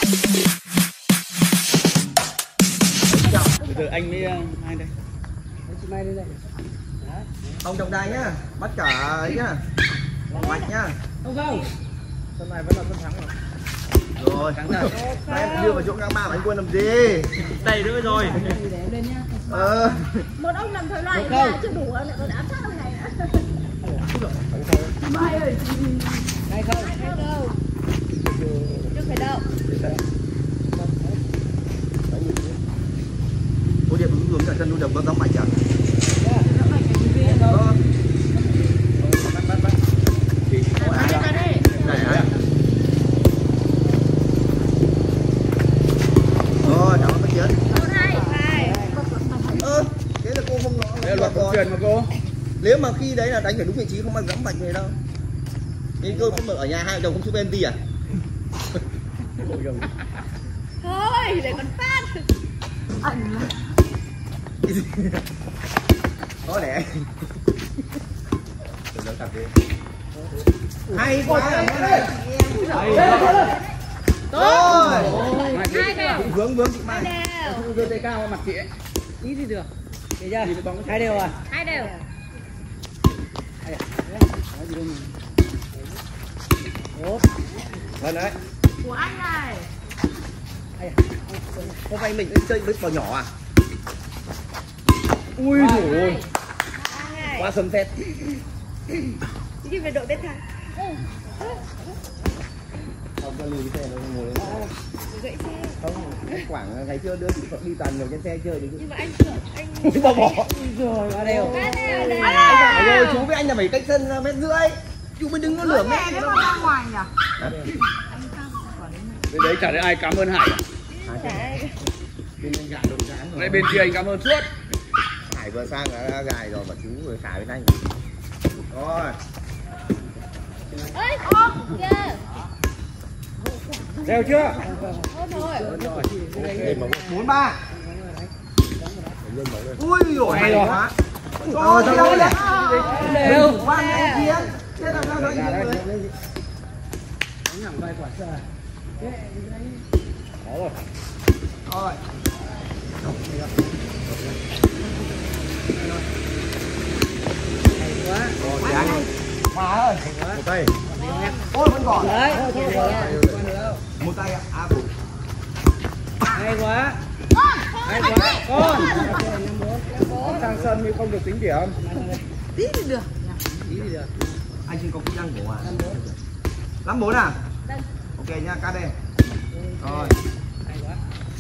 Từ anh với ai đây? Chị Mai đây. Không trọng tài nhá, bắt cả ấy nhá. Mạch nhá. Không. Sân này vẫn là sân thắng rồi. Rồi. Đấy, em đưa vào chỗ ngang ba mà anh quên làm gì? Tay nữa rồi. Một ông làm thời loại nhà chưa đủ lại còn ám sát ông này nữa. Mai ơi. Hay không? Chưa phải đâu. Ủa điệp hướng cả chân đu đập có gióng mạch à? Rồi, cảm ơn bác Chiến. Thế là cô không nói. Đây là luật bóng chuyền mà cô. Nếu mà khi đấy là đánh phải đúng vị trí không mang giẫm mạch về đâu. Nhưng cô không ở nhà hai vợ chồng không chụp NT à? Thôi, để còn phát. Ảnh là có lẽ hay quá. Rồi. hai đều. Vướng chị Mai. Không đưa tay cao mặt chị ấy. Tí gì được. Để chưa? Hai đều à? Hai đều. Vâng đấy. Của anh này. Hôm nay mình chơi với bò nhỏ à? Ui dồi. Quá sầm phết. Đi về đội bên thằng. Không có lùi xe nó ngồi lên. Gãy xe. Không, Quảng ngày xưa đưa chị Phượng đi toàn ngồi trên xe chơi đấy chứ. Nhưng mà anh Ui bò bò. Rồi, ba đều. Rồi chú với anh là phải cách sân mét rưỡi. Chú mới đứng nó lửa mét. Nó ra ngoài nhỉ? Bên đấy chả thấy ai cảm ơn Hải. Đây bên kia anh cảm ơn suốt. Hải vừa sang đã gài rồi mà chú vừa xả bên anh. Rồi. Ơi, ôm kìa. Đều chưa? Ôm rồi. 4-3. Ui dồi hay quá. Rồi, sao đâu đấy? đều. Quan anh Chiến. Thế làm sao anh Chiến rồi? Nhẳng vài quả sờ. Đó rồi. Rồi. Hay quá. Rồi thì anh. Mà ơi. Một tay. Ôi vẫn còn. Đấy. Một tay ạ. À đủ. Hay quá. Hay quá. Con. Sang sân nhưng không được tính điểm. Tí thì được. Tí gì được. Anh chưa có kỹ năng của à? 5-4 à? Ok nha, cắt đây. Rồi. Hay quá.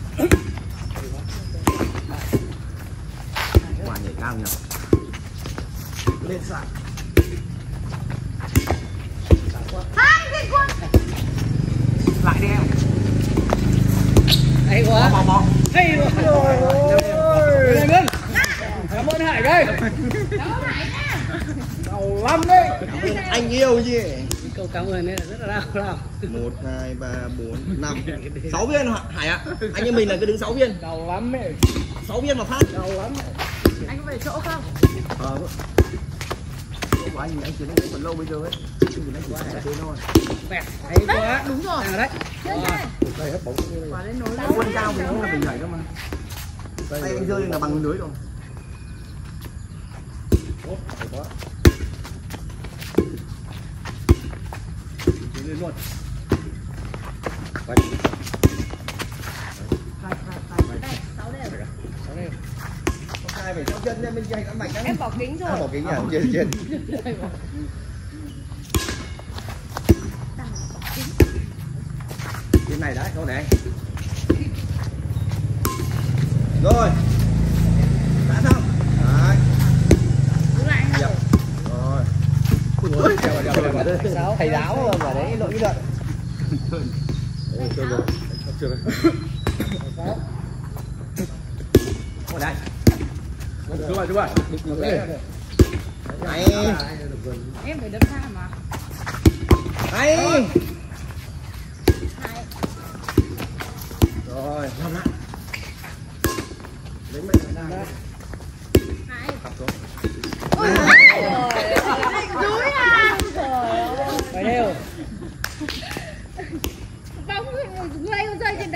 Quả nhảy cao nhỉ? Lên sạc. Hai cái quân. Lại đi em. Hay quá. Bò. Hay quá. Rồi. Lên lên. Cảm ơn Hải đây. Giàu lắm đấy. Anh yêu gì? Câu cảm ơn đấy là rất là đau. 1, 2, 3, 4, 5 6 viên Hải ạ. Anh em mình là cứ đứng 6 viên. Giàu lắm ấy. 6 viên mà phát. Giàu lắm. Anh có về chỗ không? Chỗ của anh chiến đấu còn lâu bây giờ ấy. Chứ anh chỉ phải thế thôi. Bẹt. Hay quá. Đúng rồi. Đấy. Đây hấp bóng. Quả lên nối Quân cao thì nó là mình nhảy cơ mà. Tay anh rơi là bằng lưới rồi. Lên luôn. Đây, 6 đều. Không ai phải theo chân nên bên kia đã mạnh lắm. Em bỏ kính rồi. Bỏ kính à? Trên. Bên này đấy, câu này. Rồi. Đã xong. Đấy. Đứng lại anh. Rồi. Thầy giáo mà đấy lỗi kỹ thuật. Ngồi đây. Chú ơi. Này. Em phải đấm tha mà. Này. Hai. Rồi, làm lại. Lấy mệnh ra đây. Hai. Cặp xuống. Ôi núi à. Phải đều. Bóng người con rơi trên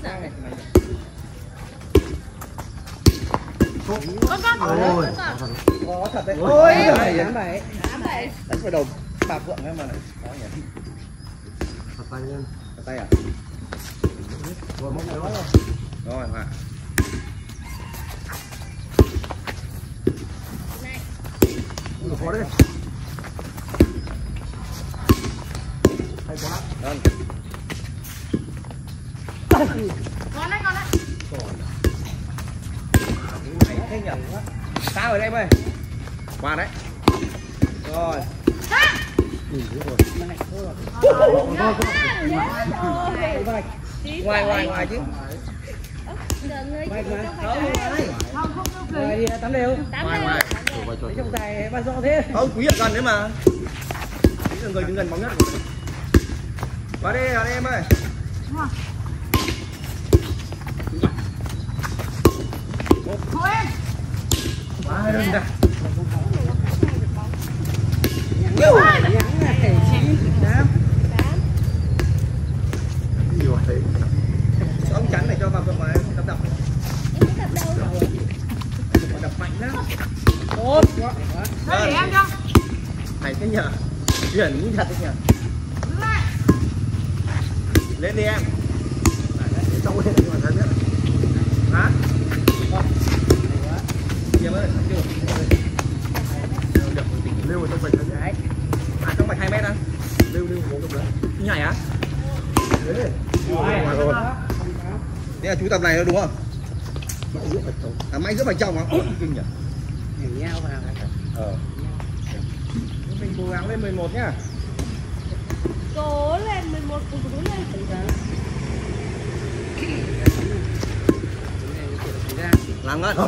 Ôi, Có thật đấy. ôi, Tám bảy. Đánh vào đầu bà Phượng ấy mà lại có nhỉ. thật tay lên. Đặt tay à? Rồi móc nữa. Rồi hả? Ui, khó đấy. Hay quá. Vâng. Con đấy. Mày thế nhỉ? Sao ở đây mày? Qua đấy. Rồi. Ngoài chứ. Ngoài đi tắm đều. Ngoài. Trong dài bao rõ thế. Không, quý ở gần đấy mà. Quý là người đứng gần bóng nhất. Vào đây em ơi. Ba đơn ra. Nhãn này 9, 8. Nhiều thế. Ông chắn này cho vào vợ mà đập. Đập mạnh lắm. Tốt quá. Để em cho. Hay thế nhờ. Chuyển cũng thật đấy nhờ. Lên đi em. Trong cái này mà thấy biết. Hả? Em ơi, chưa. Lưu ở trong bạch thấy Đấy. À trong bạch 2 mét á. Lưu một cái đấy. Nhảy á? Thế. Rồi. Thế là chú tập này đó đúng không? Mãi giữa bạch trong. À máy giữa bạch trong á. Kinh nhỉ. Nhảy nhau vào. Mình cố gắng lên 11 nhá. Cố lên 11 cố lên. Làm ngân.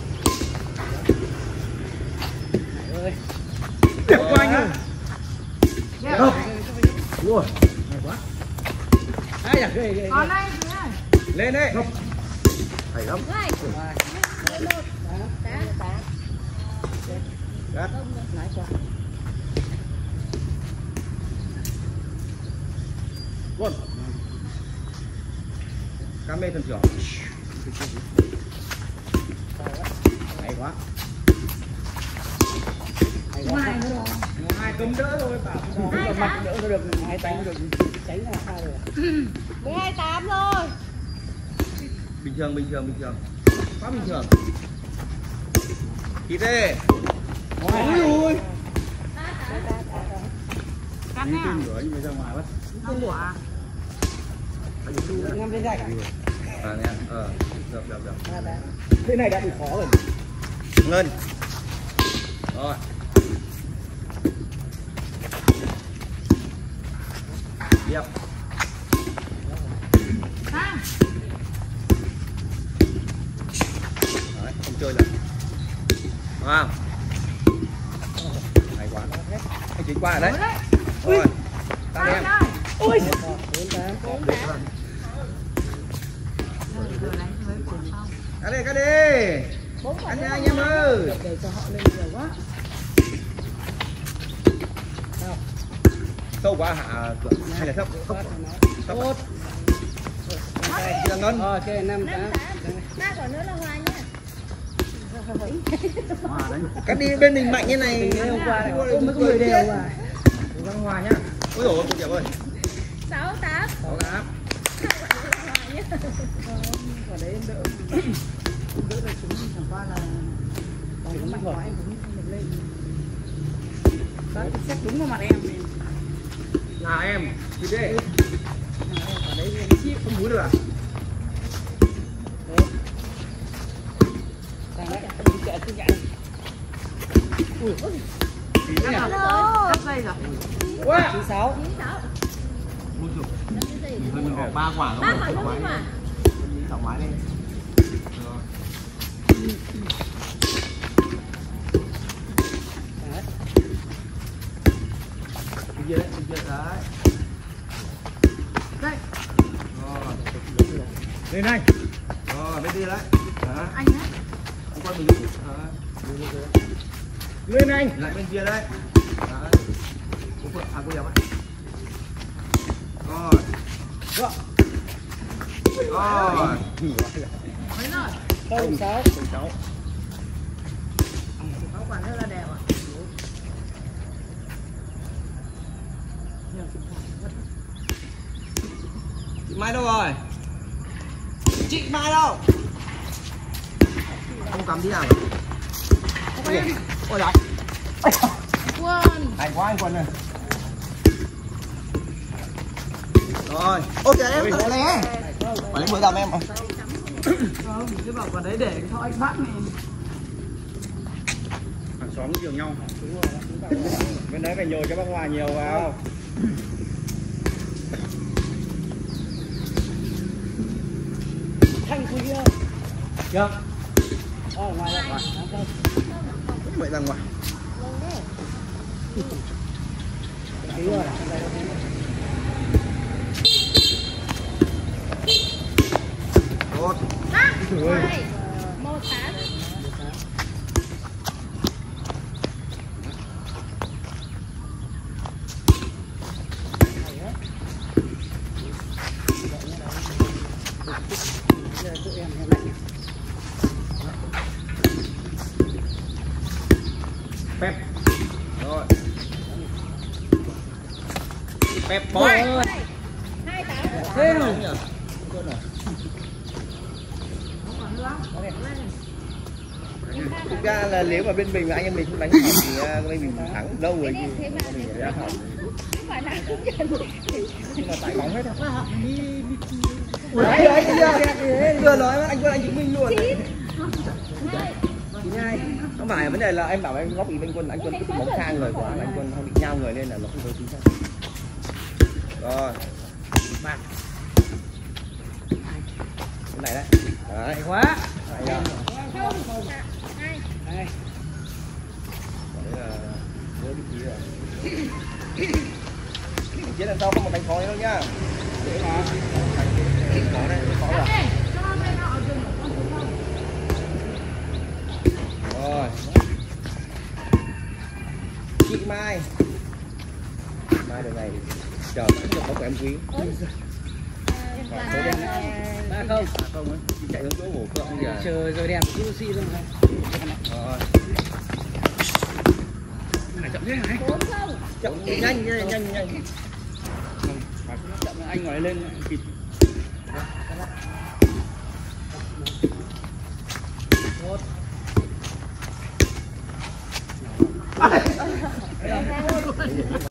Ơi. Đẹp quá anh ơi. Không. Đúng rồi. Hay quá. Ai à ghê. Con đây. Lên đấy. Hay lắm. Này. 11. Gắt. Lái qua. Luôn. Cam mê thần trưởng. Hay quá. Hay quá. Hai cấm đỡ thôi bảo. Mặt đỡ được 2 tánh được tránh là sao rồi. 12-8 thôi. Bình thường. Quá bình thường. Kít đi. Ôi ôi. Cắn nè. Nhưng mà ra ngoài mất. Không quả. 5 lên gạch. À nè. Được. Thế này đã đủ khó rồi. Ngân. Rồi. Tiếp. Đấy, không chơi nữa. Wow. Hay quá. Anh chính qua rồi đấy. Rồi. Ta em. Ôi. 4, 8. Cắt đi. Cắt nha anh em ơi. Để cho họ lên nhiều quá. Sâu quá hả? Hay là thấp? Tốt. Chưa Ngân. Ok 5, 8. 3 quả nữa là hòa nhá. Cắt đi bên mình mạnh như này. Hôm qua mới có 10 đều mà. Cố gắng hòa nhá. Ôi dồi ôi, cô Diệp ơi. 6, 8. 6 8. Quả đấy đỡ. Đỡ được chúng chẳng qua là còn có mạnh quá em cũng không được lên. Đấy, xét đúng vào mặt em. Nào em, đi đi. Quả đấy chip Không múi được à? đấy. Đang đấy, đi chạy cứ chạy. Ui. Tí nữa nhỉ? Cắt dây rồi. Quá. 96. 96. Ui dồi. Làm cái gì? Mình bỏ 3 quả Ba không quả phải không thoải đi mái. mà. Thoải mái lên. Đấy. Bên kia đấy. Đây. Rồi. Lên anh. Rồi, bên kia đấy. Đó. Anh đấy. Không quan mình đi. Lên anh. Lại bên kia đấy. Đấy. Cô Phượng, cô Diệp ấy. Rồi. Vâng. Rồi. Mấy rồi? Không 6. Có quả nữa là đều à? Chị Mai đâu rồi? Chị Mai đâu? Không cầm tí nào. Ôi giời. Quân. Hay quá anh Quân này. Rồi. Ok em tự lé. Phải lấy 10 đồng em. Không, chứ bảo vào đấy để cho anh bắt này. Hàng xóm giường nhau. Bên đấy phải nhồi cho bác Hòa nhiều vào. Thanh quý ơi. Được. Ngoài ra ngoài. Vậy ra ngoài. Tốt. Này, 18. Phép. Rồi. Phép bói. 28. Thế rồi. Thực ra là nếu mà bên mình mà anh em mình không đánh hợp thì bên mình thắng đâu rồi. Thế mà không phải là cũng nhận. Nhưng mà tại bóng hết thôi. Đấy vừa nói anh Quân anh chứng minh luôn. Chị Nhai, không phải vấn đề là em bảo em góp ý với anh Quân, anh Quân cứ bóng sang người quá, anh Quân không bị nhau người nên là nó không có chính xác. Rồi. Ba. Cái này đấy. Đấy. Hay quá. Đấy rồi. Không. 2. Đây. Đấy là với vị trí rồi. Chiến lần sau không một đánh khó đâu nhá. Dễ mà. Khó đấy, khó rồi. Rồi. Chị Mai. Mai đường này chờ được bóng của em Quý. Ba không. Không ấy. Chị chạy hướng chỗ bổ phượng kìa. Chờ rồi đẹp cứ xi luôn này. Rồi. Hải chậm thế hả? 4 không. Chậm nhanh nhanh. Phải chậm anh ngồi lên kịp. Tốt.